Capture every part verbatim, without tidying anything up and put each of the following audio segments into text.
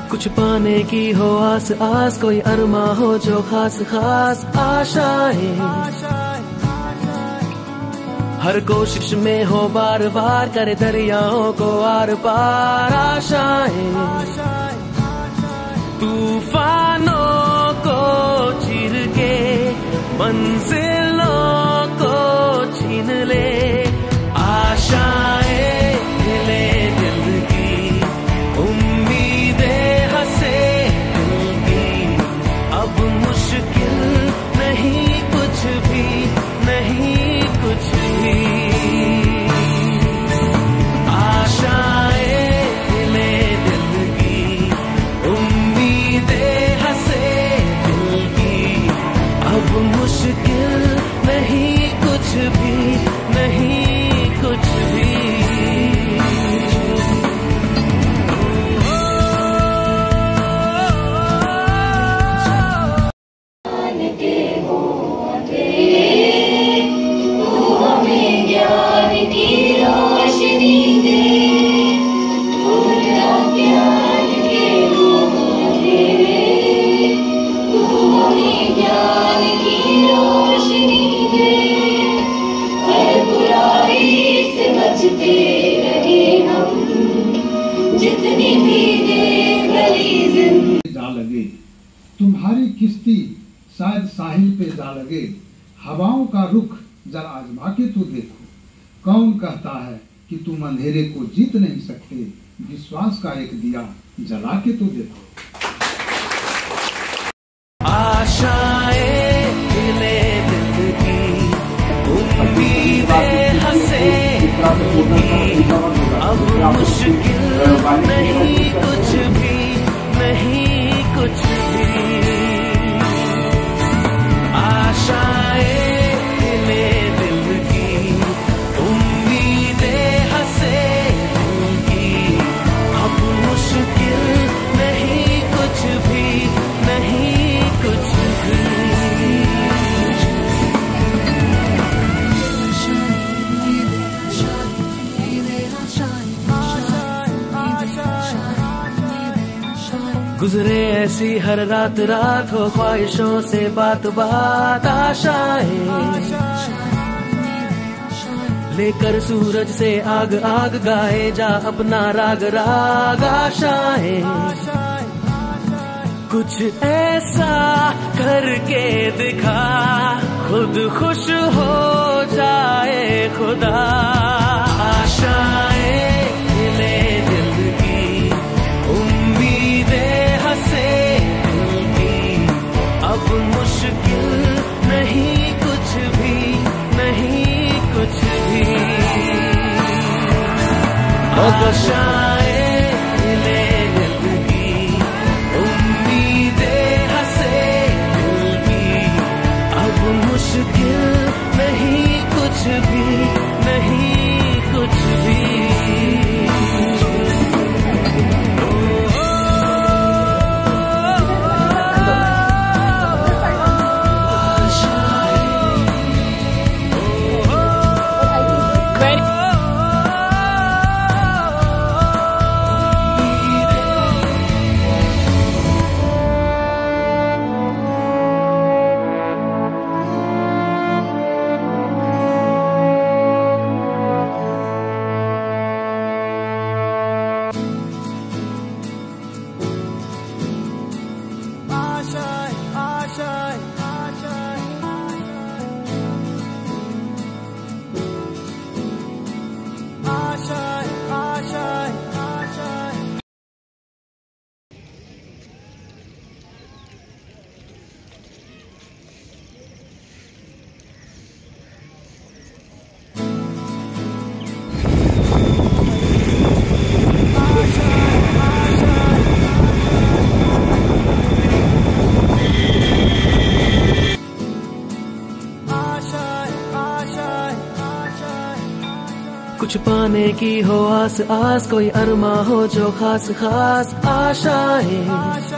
कुछ पाने की हो आस आस, कोई अरमा हो जो खास खास आशाएं, हर कोशिश में हो बार बार करे दरियाओं को आर पार आशाएं, तूफानों को चीर के मंजिलों को छीन ले आशाएं, ले दिल की उम्मीदें हंसे दिल की, अब मुश्किल नहीं कुछ भी, नहीं कुछ भी, आशाएं ले दिल की उम्मीदें हंसे दिल की, अब मुश्किल नहीं कुछ भी, नहीं कुछ भी। जा लगे तुम्हारी किश्ती शायद साहिल पे जा लगे, हवाओं का रुख जरा आजमा के तो देखो, कौन कहता है कि तुम अंधेरे को जीत नहीं सकते, विश्वास का एक दिया जला के तो देखो। आशाएं ले दिल की उम्मीदें हंसे दिल की, अब मुश्किल नहीं कुछ भी, नहीं कुछ भी, आशाएं ले दिल की उम्मीदें हंसे दिल की, अब मुश्किल नहीं कुछ भी, नहीं कुछ भी। गुजरे ऐसी हर रात रात हो ख्वाहिशों से बात बात आशाएं, लेकर सूरज से आग आग गाए जा अपना राग राग आशाएं, कुछ ऐसा करके दिखा खुद खुश हो जाए खुदा, आशाएं ले दिल की उम्मीदें हंसे दिल की, अब मुश्किल नहीं कुछ भी, नहीं कुछ भी, आशाएं ले दिल की उम्मीदें हंसे दिल की, अब मुश्किल नहीं कुछ भी, नहीं कुछ भी। कुछ पाने की हो आस आस, कोई अरमा हो जो खास खास आशाएं,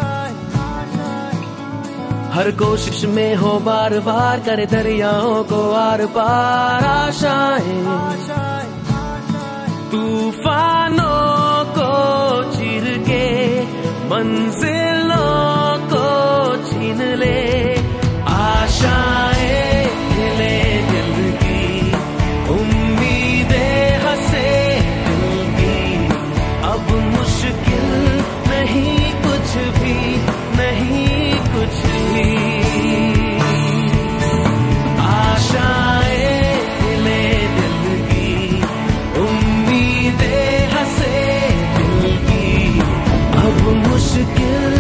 हर कोशिश में हो बार बार करे दरियाओं को आर पार आशाएं, तूफानों को चीर के मंजिलों को छीन ले, आशाएं हिले दिल की, उम्मीदें हंसे दिल की। अब मुश्किल नहीं कुछ भी, नहीं कुछ भी। आशाएं हिले दिल की, उम्मीदें हंसे दिल की। अब मुश्किल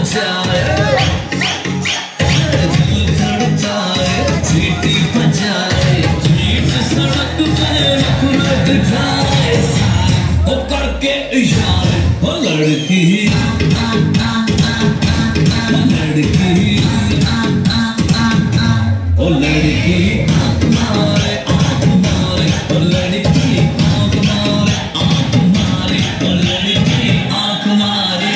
बजाए, दिल धड़काए, सीटी बजाए, बीच सड़क पे रख रख जाए, ओ करके इशारे, ओ लड़की लड़की ओ लड़की आँख मारे आँख मारे ओ लड़की आँख मारे आँख मारे ओ लड़की आँख मारे।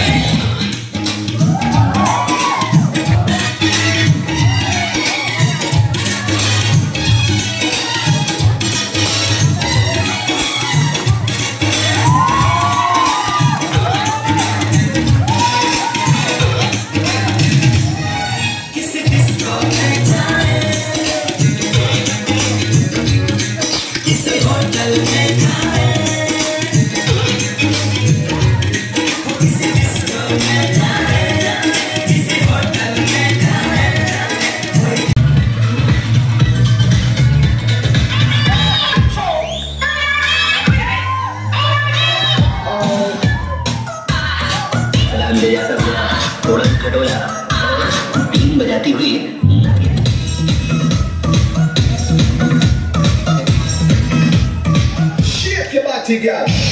ले जाकर मेरा थोड़ा खटोला बीन बजाती हुई Shake your body, girl.